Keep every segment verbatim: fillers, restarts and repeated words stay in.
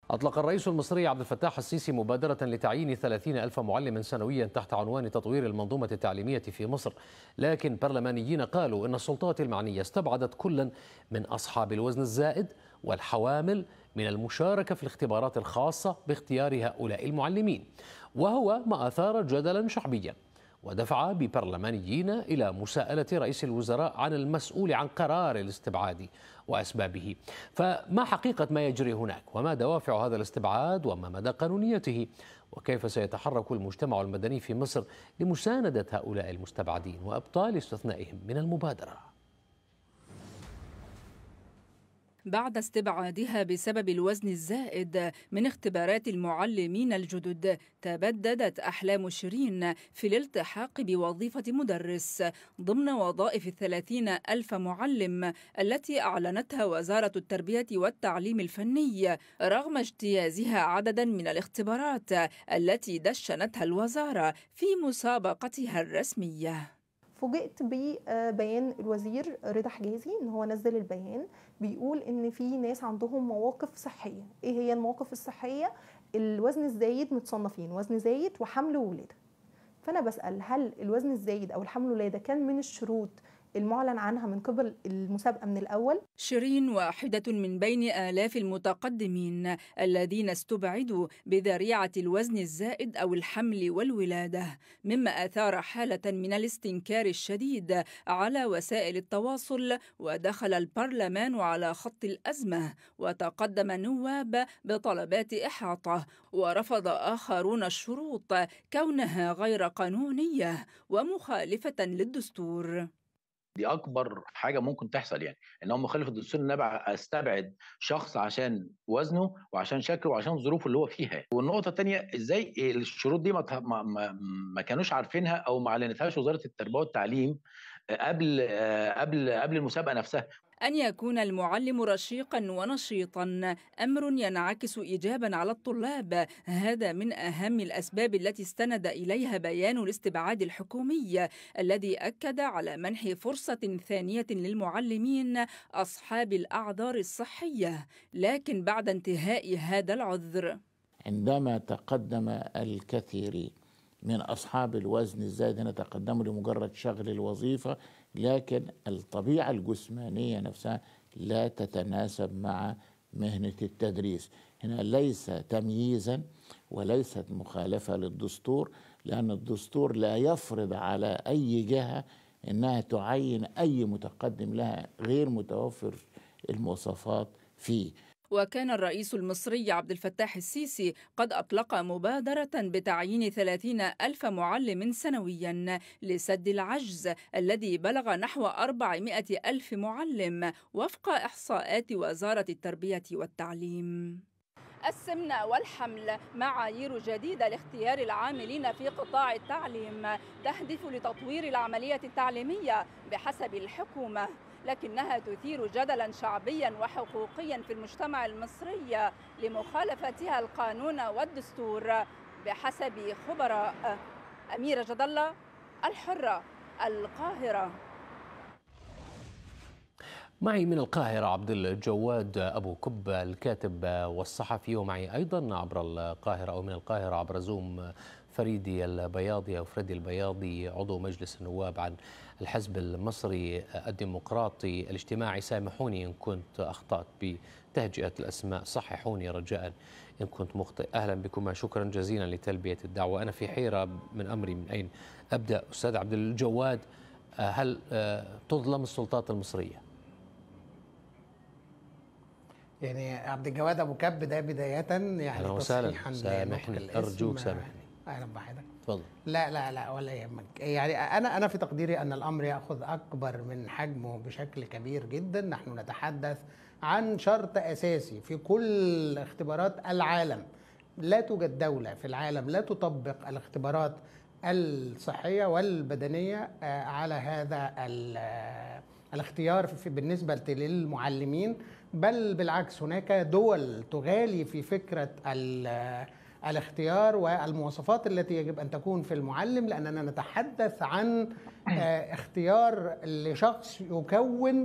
أطلق الرئيس المصري عبد الفتاح السيسي مبادرة لتعيين ثلاثين ألف معلم سنويا تحت عنوان تطوير المنظومة التعليمية في مصر. لكن برلمانيين قالوا إن السلطات المعنية استبعدت كلا من أصحاب الوزن الزائد والحوامل من المشاركة في الاختبارات الخاصة باختيار هؤلاء المعلمين، وهو ما أثار جدلا شعبيا ودفع ببرلمانيين إلى مساءلة رئيس الوزراء عن المسؤول عن قرار الاستبعاد وأسبابه. فما حقيقة ما يجري هناك؟ وما دوافع هذا الاستبعاد؟ وما مدى قانونيته؟ وكيف سيتحرك المجتمع المدني في مصر لمساندة هؤلاء المستبعدين وإبطال استثنائهم من المبادرة؟ بعد استبعادها بسبب الوزن الزائد من اختبارات المعلمين الجدد، تبددت أحلام شيرين في الالتحاق بوظيفة مدرس ضمن وظائف الثلاثين ألف معلم التي أعلنتها وزارة التربية والتعليم الفني، رغم اجتيازها عددا من الاختبارات التي دشنتها الوزارة في مسابقتها الرسمية. فوجئت ببيان الوزير رضا حجازي ان هو نزل البيان بيقول ان في ناس عندهم مواقف صحيه. ايه هي المواقف الصحيه؟ الوزن الزايد متصنفين وزن زايد وحمل وولاده. فانا بسال هل الوزن الزايد او الحمل والولاده كان من الشروط المعلن عنها من قبل المسابقة من الأول؟ شيرين واحدة من بين آلاف المتقدمين الذين استبعدوا بذريعة الوزن الزائد أو الحمل والولادة، مما أثار حالة من الاستنكار الشديد على وسائل التواصل، ودخل البرلمان على خط الأزمة وتقدم نواب بطلبات إحاطة، ورفض آخرون الشروط كونها غير قانونية ومخالفة للدستور. دي اكبر حاجه ممكن تحصل، يعني ان هو مخالف الدستور ان انا استبعد شخص عشان وزنه وعشان شكله وعشان ظروفه اللي هو فيها. والنقطه الثانيه، ازاي الشروط دي ما, ما, ما كانوش عارفينها او ما اعلنتهاش وزاره التربيه والتعليم قبل قبل قبل المسابقه نفسها. أن يكون المعلم رشيقا ونشيطا أمر ينعكس إيجابا على الطلاب، هذا من أهم الأسباب التي استند إليها بيان الاستبعاد الحكومي الذي أكد على منح فرصة ثانية للمعلمين أصحاب الأعذار الصحية، لكن بعد انتهاء هذا العذر. عندما تقدم الكثير من أصحاب الوزن الزائد هنا تقدموا لمجرد شغل الوظيفة، لكن الطبيعة الجسمانية نفسها لا تتناسب مع مهنة التدريس. هنا ليس تمييزا وليست مخالفة للدستور، لأن الدستور لا يفرض على أي جهة أنها تعين أي متقدم لها غير متوفر المواصفات فيه. وكان الرئيس المصري عبد الفتاح السيسي قد أطلق مبادرة بتعيين ثلاثين ألف معلم سنويا لسد العجز الذي بلغ نحو أربعمائة ألف معلم وفق إحصاءات وزارة التربية والتعليم. السمنة والحمل معايير جديدة لاختيار العاملين في قطاع التعليم تهدف لتطوير العملية التعليمية بحسب الحكومة، لكنها تثير جدلا شعبيا وحقوقيا في المجتمع المصري لمخالفتها القانون والدستور بحسب خبراء. أميرة جد الله، الحرة، القاهرة. معي من القاهرة عبد الجواد أبو كب الكاتب والصحفي، ومعي أيضا عبر القاهرة أو من القاهرة عبر زوم فريدي البياضي أو فريدي البياضي عضو مجلس النواب عن الحزب المصري الديمقراطي الاجتماعي. سامحوني إن كنت أخطأت بتهجئة الأسماء، صححوني رجاء إن كنت مخطئ. أهلا بكم، شكرا جزيلا لتلبية الدعوة. أنا في حيرة من أمري من أين أبدأ. أستاذ عبد الجواد، هل تظلم السلطات المصرية؟ يعني عبد الجواد ابو كب ده بدايه يعني تصحيحا، سامحني ارجوك سامحني. اهلا بحضرتك. اتفضل. لا لا لا ولا يهمك. يعني انا انا في تقديري ان الامر ياخذ اكبر من حجمه بشكل كبير جدا. نحن نتحدث عن شرط اساسي في كل اختبارات العالم. لا توجد دوله في العالم لا تطبق الاختبارات الصحيه والبدنيه على هذا الاختيار في بالنسبه للمعلمين، بل بالعكس هناك دول تغالي في فكرة الاختيار والمواصفات التي يجب أن تكون في المعلم، لأننا نتحدث عن اختيار لشخص يكون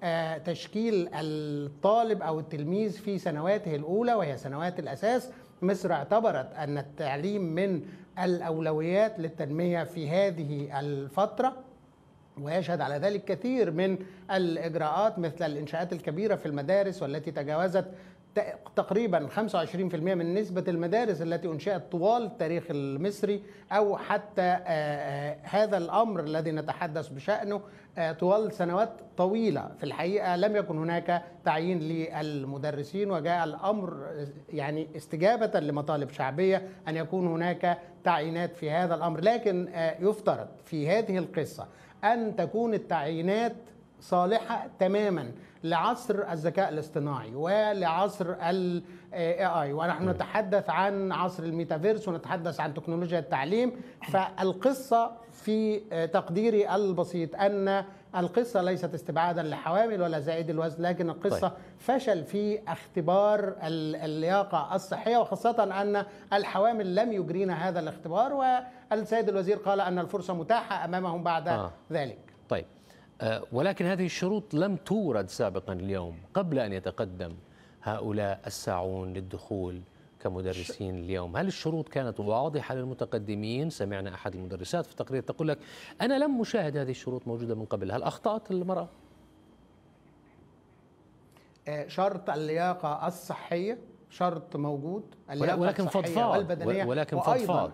تشكيل الطالب أو التلميذ في سنواته الأولى وهي سنوات الأساس. مصر اعتبرت أن التعليم من الأولويات للتنمية في هذه الفترة، ويشهد على ذلك كثير من الإجراءات مثل الإنشاءات الكبيرة في المدارس والتي تجاوزت تقريبا خمسة وعشرين بالمئة من نسبة المدارس التي أنشئت طوال التاريخ المصري، أو حتى هذا الأمر الذي نتحدث بشأنه طوال سنوات طويلة في الحقيقة لم يكن هناك تعيين للمدرسين، وجاء الأمر يعني استجابة لمطالب شعبية أن يكون هناك تعيينات في هذا الأمر. لكن يفترض في هذه القصة أن تكون التعيينات صالحة تماما لعصر الذكاء الاصطناعي ولعصر ال إيه آي، ونحن نتحدث عن عصر الميتافيرس ونتحدث عن تكنولوجيا التعليم. فالقصة في تقديري البسيط أن القصة ليست استبعادا لحوامل ولا زائد الوزن، لكن القصة طيب. فشل في اختبار اللياقة الصحية، وخاصة أن الحوامل لم يجرينا هذا الاختبار، والسيد الوزير قال أن الفرصة متاحة أمامهم بعد آه. ذلك. طيب، ولكن هذه الشروط لم تورد سابقا اليوم قبل أن يتقدم هؤلاء الساعون للدخول كمدرسين اليوم. هل الشروط كانت واضحة للمتقدمين؟ سمعنا أحد المدرسات في تقرير تقول لك أنا لم أشاهد هذه الشروط موجودة من قبل. هل أخطأت المرأة؟ شرط اللياقة الصحية شرط موجود، اللياقة ولكن فضفاض والبدنية ولكن فضفاض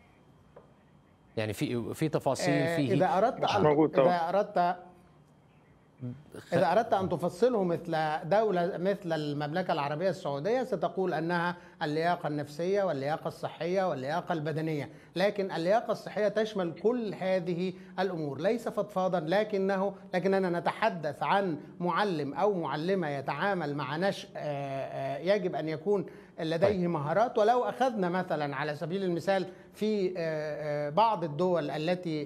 يعني في في تفاصيل فيه. إذا أردت إذا أردت إذا أردت أن تفصله مثل دولة مثل المملكة العربية السعودية ستقول أنها اللياقة النفسية واللياقة الصحية واللياقة البدنية، لكن اللياقة الصحية تشمل كل هذه الأمور، ليس فضفاضا، لكنه لكننا نتحدث عن معلم أو معلمة يتعامل مع نشء يجب أن يكون لديه مهارات. ولو أخذنا مثلا على سبيل المثال في بعض الدول التي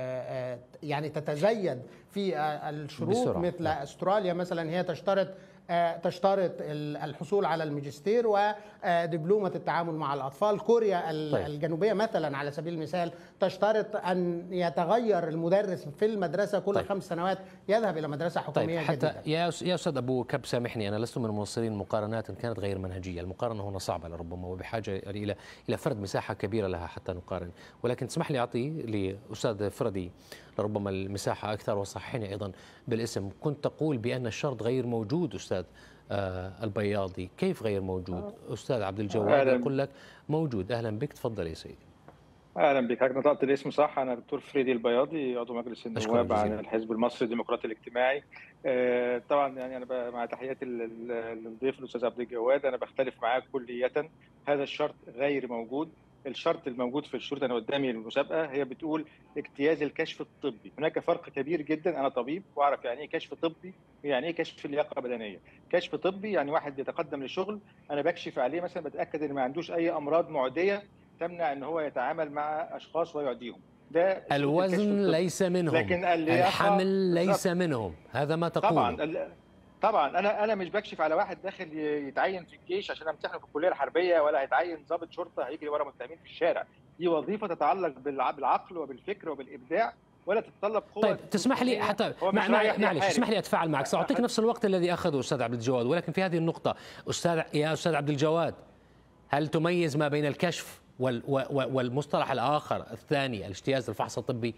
يعني تتزيد في الشروط بسرعة. مثل أستراليا مثلا هي تشترط تشترط الحصول على الماجستير ودبلومة التعامل مع الأطفال. كوريا طيب. الجنوبية مثلا على سبيل المثال تشترط أن يتغير المدرس في المدرسة كل طيب. خمس سنوات يذهب إلى مدرسة حكومية طيب. حتى جديدة. يا يا أستاذ أبو كب سامحني، أنا لست من مناصرين مقارنات كانت غير منهجية. المقارنة هنا صعبة لربما وبحاجة إلى إلى فرد مساحة كبيرة لها حتى نقارن، ولكن تسمح لي أعطي لأستاذ فردي لربما المساحة أكثر وصححني أيضا بالاسم. كنت تقول بأن الشرط غير موجود أستاذ آه البياضي، كيف غير موجود؟ أستاذ عبد الجواد يقول لك موجود. أهلا بك، تفضل يا سيدي. أهلا بك، حضرتك نطقت الاسم صح. أنا دكتور فريدي البياضي، عضو مجلس النواب عن الحزب المصري الديمقراطي الاجتماعي. آه طبعا يعني أنا مع تحياتي للضيف الأستاذ عبد الجواد، أنا بختلف معاه كلية. هذا الشرط غير موجود. الشرط الموجود في الشروط انا قدامي المسابقه هي بتقول اجتياز الكشف الطبي. هناك فرق كبير جدا، انا طبيب واعرف يعني ايه كشف طبي ويعني ايه كشف لياقه بدنيه. كشف طبي يعني واحد بيتقدم لشغل انا بكشف عليه مثلا، بتاكد ان ما عندوش اي امراض معديه تمنع ان هو يتعامل مع اشخاص ويعديهم. ده الوزن ليس منهم، لكن الحمل ليس منهم، هذا ما تقول. طبعا طبعا انا انا مش بكشف على واحد داخل يتعين في الجيش عشان امتحنه في الكليه الحربيه، ولا هيتعين ضابط شرطه هيجري ورا متهمين في الشارع. دي وظيفه تتعلق بالعقل وبالفكر وبالابداع، ولا تتطلب قوه. طيب تسمح لي حتى معلش اسمح لي اتفاعل معك، ساعطيك نفس الوقت الذي اخذه استاذ عبد الجواد، ولكن في هذه النقطه استاذ يا استاذ عبد الجواد، هل تميز ما بين الكشف والمصطلح الاخر الثاني الاجتياز الفحص الطبي؟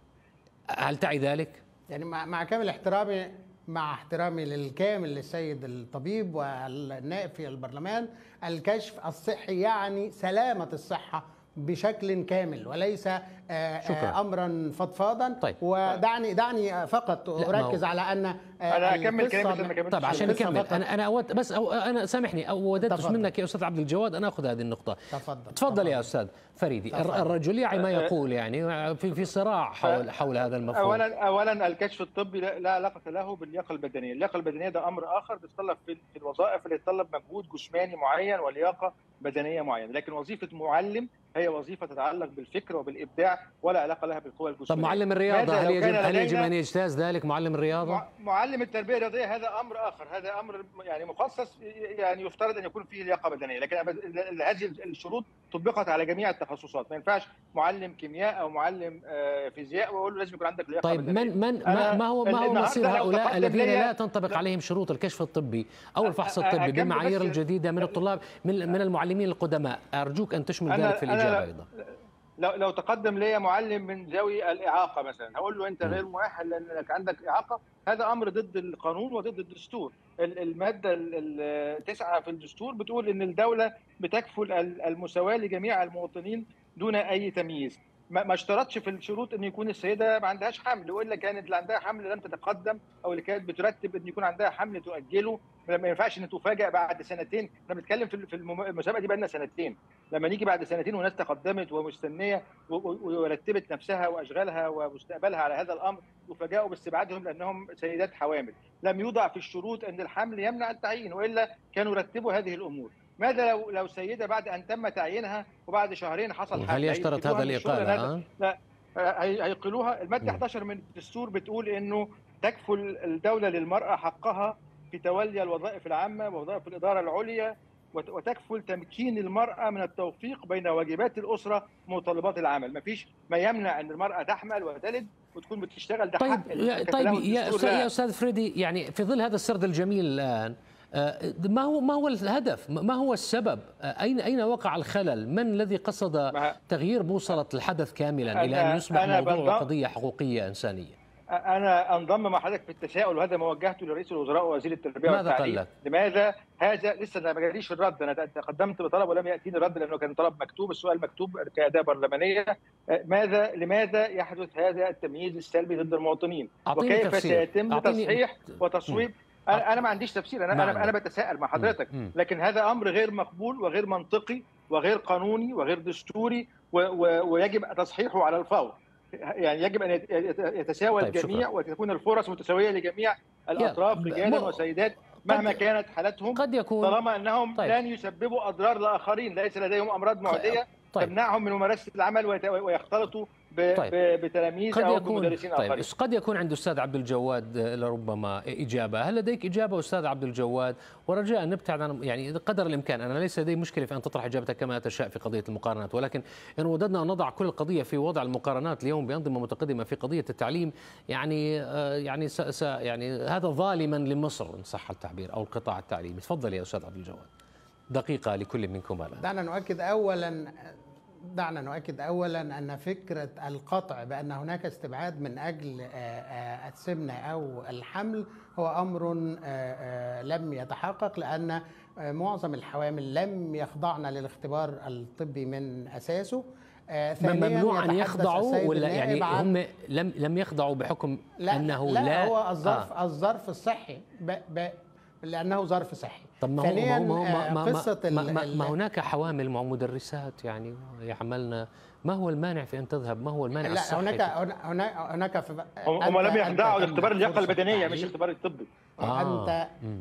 هل تعي ذلك؟ يعني مع كامل احترامي مع احترامي للكامل للسيد الطبيب والنائب في البرلمان، الكشف الصحي يعني سلامة الصحة بشكل كامل وليس شكرا. امرا فضفاضا. طيب. ودعني دعني فقط اركز على ان انا اكمل كلامي. طيب عشان نكمل انا انا أود بس أو انا سامحني او وددت منك يا استاذ عبد الجواد ان اخذ هذه النقطه. تفضل تفضل يا استاذ فريدي. تفضل. الرجل يعني ما يقول يعني في في صراع حول حول هذا المفهوم. اولا اولا الكشف الطبي لا علاقه له باللياقه البدنيه. اللياقه البدنيه ده امر اخر بيتطلب في الوظائف اللي يتطلب مجهود جسماني معين ولياقه بدنيه معينه، لكن وظيفه معلم هي وظيفه تتعلق بالفكر وبالابداع ولا علاقه لها بالقوى الجسمانيه. طب معلم الرياضه هل يجب هل يجب ان يجتاز ذلك معلم الرياضه؟ معلم معلم التربيه الرياضيه هذا امر اخر، هذا امر يعني مخصص، يعني يفترض ان يكون فيه لياقه بدنيه، لكن هذه الشروط طبقت على جميع التخصصات. ما ينفعش معلم كيمياء او معلم فيزياء واقول له لازم يكون عندك لياقه طيب بدنيه. من من ما هو ما هو مصير هؤلاء الذين لا تنطبق لا عليهم شروط الكشف الطبي او الفحص الطبي بالمعايير الجديده من الطلاب من من المعلمين القدماء؟ ارجوك ان تشمل ذلك في الاجابه ايضا. لو لو تقدم لي معلم من ذوي الاعاقه مثلا، هقول له انت غير مؤهل لانك عندك اعاقه، هذا امر ضد القانون وضد الدستور. الماده التاسعه في الدستور بتقول ان الدوله بتكفل المساواه لجميع المواطنين دون اي تمييز. ما اشترطش في الشروط ان يكون السيده ما عندهاش حمل، والا كانت اللي عندها حمل لم تتقدم، او اللي كانت بترتب ان يكون عندها حمل تؤجله. ما ينفعش ان تفاجئ بعد سنتين، احنا بنتكلم في المسابقه دي بقى لنا سنتين، لما نيجي بعد سنتين وناس تقدمت ومستنيه ورتبت نفسها واشغالها ومستقبلها على هذا الامر، يفاجئوا باستبعادهم لانهم سيدات حوامل. لم يوضع في الشروط ان الحمل يمنع التعيين، والا كانوا رتبوا هذه الامور. ماذا لو لو سيده بعد ان تم تعيينها وبعد شهرين حصل حمل؟ هل يشترط هذا الاقاله؟ لا، هيقلوها. الماده احد عشر من الدستور بتقول انه تكفل الدوله للمراه حقها في تولي الوظائف العامه ووظائف الاداره العليا، وتكفل تمكين المراه من التوفيق بين واجبات الاسره ومتطلبات العمل. ما فيش ما يمنع ان المراه تحمل وتلد وتكون بتشتغل، ده طيب حق. طيب يا استاذ يا استاذ فريدي، يعني في ظل هذا السرد الجميل الان، ما هو ما هو الهدف؟ ما هو السبب؟ اين اين وقع الخلل؟ من الذي قصد تغيير بوصله الحدث كاملا الى ان يصبح موضوع قضيه حقوقيه انسانيه؟ أنا أنضم مع حضرتك في التساؤل، وهذا ما وجهته لرئيس الوزراء ووزير التربية والتعليم. لماذا هذا؟ لسه أنا ما جاليش الرد، أنا تقدمت بطلب ولم يأتيني الرد لأنه كان طلب مكتوب، السؤال مكتوب كأداة برلمانية. ماذا لماذا يحدث هذا التمييز السلبي ضد المواطنين؟ وكيف تفسير. سيتم تصحيح وتصويب؟ أنا أنا ما عنديش تفسير، أنا أنا أنا بتساءل مع حضرتك، لكن هذا أمر غير مقبول وغير منطقي وغير قانوني وغير دستوري، ويجب تصحيحه على الفور. يعني يجب ان يتساوى طيب الجميع، وتكون الفرص متساويه لجميع الاطراف رجالا وسيدات مهما كانت حالتهم، قد يكون طالما انهم طيب. لن يسببوا اضرار لاخرين، ليس لديهم امراض معديه طيب. تمنعهم من ممارسه العمل ويختلطوا طيب. بتلاميذ او بمدرسين طيب. اخرين. قد يكون عند الاستاذ عبد الجواد لربما اجابه، هل لديك اجابه استاذ عبد الجواد؟ ورجاء نبتعد عن يعني قدر الامكان، انا ليس لدي مشكله في ان تطرح اجابتك كما تشاء في قضيه المقارنات، ولكن ان وددنا ان نضع كل القضيه في وضع المقارنات اليوم بانظمه متقدمه في قضيه التعليم، يعني يعني س س يعني هذا ظالما لمصر ان صح التعبير او القطاع التعليمي. تفضل يا استاذ عبد الجواد، دقيقه لكل منكم الان. دعنا نؤكد اولا دعنا نؤكد اولا ان فكره القطع بان هناك استبعاد من اجل السمنه او الحمل هو امر لم يتحقق، لان معظم الحوامل لم يخضعن للاختبار الطبي من اساسه. ممنوع ان يخضعوا ولا يعني هم لم لم يخضعوا بحكم لا انه لا, لا هو الظرف آه. الظرف الصحي ب ب لانه ظرف صحي. طب ما هو ما, ما, قصة ما, ما, ما هناك حوامل مع مدرسات يعني يعملن، ما هو المانع في ان تذهب؟ ما هو المانع لا الصحي؟ هناك هناك هناك هم لم يخضعوا لاختبار اللياقه البدنيه مش اختبار الطبي. آه. انت م.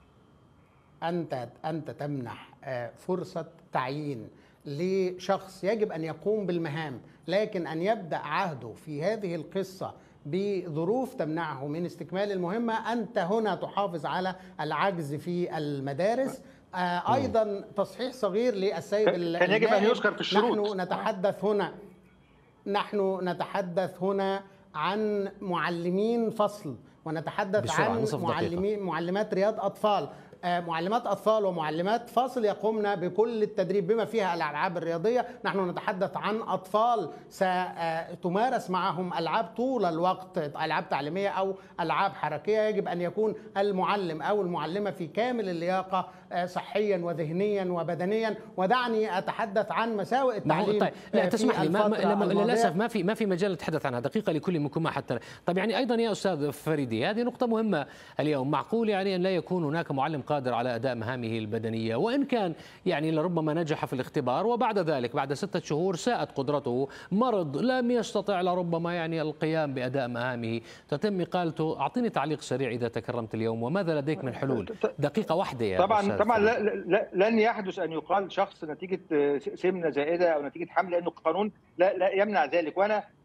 انت انت تمنح فرصه تعيين لشخص يجب ان يقوم بالمهام، لكن ان يبدا عهده في هذه القصه بظروف تمنعه من استكمال المهمة، أنت هنا تحافظ على العجز في المدارس. آه أيضا تصحيح صغير للسيد كان يجب أن يذكر في الشروط. نحن نتحدث هنا نحن نتحدث هنا عن معلمين فصل، ونتحدث عن معلمين معلمات رياض أطفال، معلمات أطفال ومعلمات فصل يقومن بكل التدريب بما فيها الألعاب الرياضية. نحن نتحدث عن أطفال ستمارس معهم ألعاب طول الوقت، ألعاب تعليمية أو ألعاب حركية. يجب أن يكون المعلم أو المعلمة في كامل اللياقة صحيا وذهنيا وبدنيا. ودعني أتحدث عن مساوئ التعليم. طيب لا تسمح لي، للأسف ما في ما في مجال نتحدث عنها، دقيقة لكل منكم حتى. طيب يعني أيضا يا أستاذ فريدي، هذه نقطة مهمة اليوم. معقول يعني أن لا يكون هناك معلم قادر على أداء مهامه البدنية، وإن كان يعني لربما نجح في الاختبار وبعد ذلك بعد ستة شهور ساءت قدرته، مرض لم يستطع لربما يعني القيام بأداء مهامه، تتم إقالته. أعطيني تعليق سريع إذا تكرمت اليوم، وماذا لديك من حلول؟ دقيقة واحدة يا طبعا أستاذ طبعا لا لا لن يحدث أن يقال شخص نتيجة سمنة زائدة أو نتيجة حمل، لأنه القانون لا لا يمنع ذلك. وأنا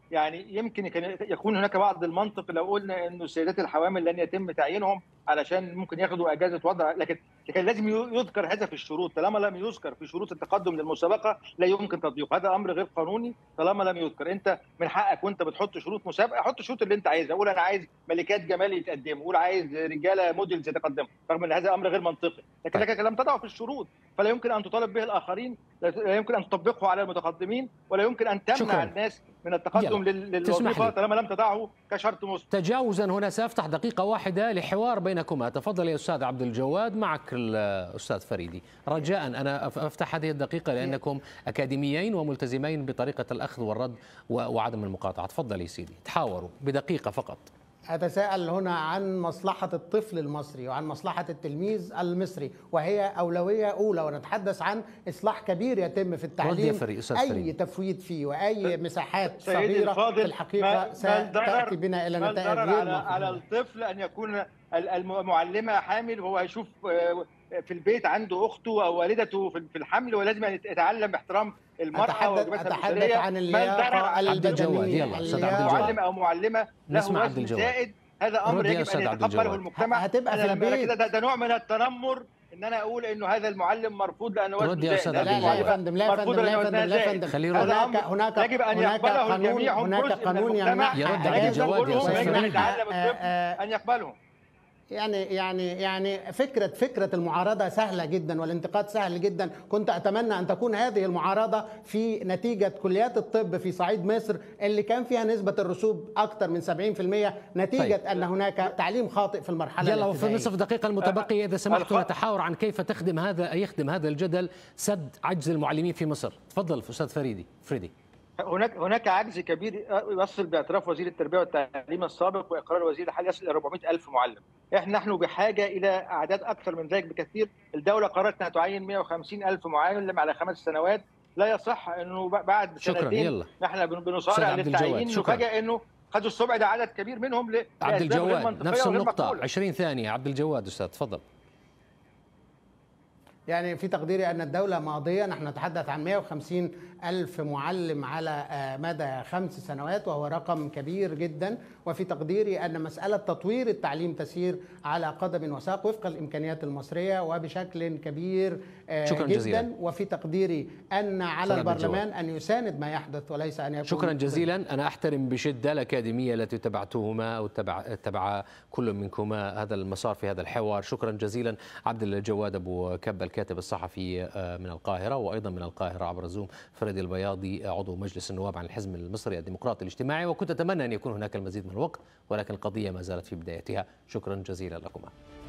يعني يمكن يكون هناك بعض المنطق لو قلنا انه السيدات الحوامل لن يتم تعيينهم علشان ممكن ياخدوا اجازه وضع، لكن لكن لازم يذكر هذا في الشروط. طالما لم يذكر في شروط التقدم للمسابقه لا يمكن تطبيقه، هذا امر غير قانوني طالما لم يذكر. انت من حقك وانت بتحط شروط مسابقه حط الشروط اللي انت عايزها، قول انا عايز ملكات جمال يتقدموا، قول عايز رجاله موديلز يتقدموا، رغم ان هذا امر غير منطقي، لكن لك لم تضعه في الشروط فلا يمكن ان تطالب به الاخرين، لا يمكن ان تطبقه على المتقدمين، ولا يمكن ان تمنع شكرا. الناس من التقدم للوظيفه طالما لم تضعه كشرط مسبق. تجاوزا هنا سافتح دقيقه واحده لحوار بينكما. تفضل يا استاذ عبد الجواد، معك الاستاذ فريدي. رجاء انا افتح هذه الدقيقه لانكم اكاديميين وملتزمين بطريقه الاخذ والرد وعدم المقاطعه. تفضل يا سيدي، تحاوروا بدقيقه فقط. أتساءل هنا عن مصلحة الطفل المصري وعن مصلحة التلميذ المصري، وهي أولوية أولى، ونتحدث عن إصلاح كبير يتم في التعليم. أي تفويت فيه وأي مساحات صغيرة في الحقيقة ستأتي بنا إلى نتائج غير على, على الطفل أن يكون المعلمة حامل وهو هيشوف في البيت عنده أخته أو والدته في الحمل، ولازم أن يتعلم احترام المرأة وواجباتها أتحدث عن اللياقة البدنية. معلم أو معلمة له وزن زائد، هذا أمر يجب أن يتقبله المجتمع. هتبقى في البيت ده, ده نوع من التنمر ان انا اقول انه هذا المعلم مرفوض لانه وزنه زائد. لا لا يا فندم، لا يا فندم، لا يا فندم، لا يا فندم. هناك هناك يجب ان يقبله الجميع، هناك قانون يمنع يرد عبد الجواد يا استاذ فريدي ان يقبلهم. يعني يعني يعني فكرة فكرة المعارضة سهلة جدا والانتقاد سهل جدا. كنت أتمنى أن تكون هذه المعارضة في نتيجة كليات الطب في صعيد مصر اللي كان فيها نسبة الرسوب أكثر من سبعين بالمئة نتيجة طيب. أن هناك تعليم خاطئ في المرحلة يلا وفي نصف دقيقة المتبقية إذا سمحتوا نتحاور عن كيف تخدم هذا يخدم هذا الجدل سد عجز المعلمين في مصر. تفضل أستاذ فريدي فريدي. هناك هناك عجز كبير يصل باعتراف وزير التربيه والتعليم السابق واقرار وزير الحالي يصل الى أربعمئة ألف معلم. احنا نحن بحاجه الى اعداد اكثر من ذلك بكثير. الدوله قررت انها تعين مئة وخمسين ألف معلم على خمس سنوات. لا يصح انه بعد سنتين نحن بنصارع للتعيين نفاجئ انه قد استبعد عدد كبير منهم. عبد الجواد نفس النقطه عشرين ثانيه. عبد الجواد استاذ تفضل. يعني في تقديري أن الدولة ماضية نحن نتحدث عن مئة وخمسين ألف معلم على مدى خمس سنوات وهو رقم كبير جدا. وفي تقديري أن مسألة تطوير التعليم تسير على قدم وساق وفق الإمكانيات المصرية وبشكل كبير شكرا جدا جزيلا. وفي تقديري أن على البرلمان أن يساند ما يحدث وليس أن يكون. شكرا جزيلا. أنا أحترم بشدة الأكاديمية التي تبعتهما أو تبع, تبع كل منكما هذا المسار في هذا الحوار. شكرا جزيلا. عبد الجواد أبو كب الكاتب الصحفي من القاهرة، وأيضا من القاهرة عبر زوم فريدي البياضي عضو مجلس النواب عن الحزب المصري الديمقراطي الاجتماعي. وكنت أتمنى أن يكون هناك المزيد من الوقت ولكن القضية ما زالت في بدايتها. شكرا جزيلا لكما.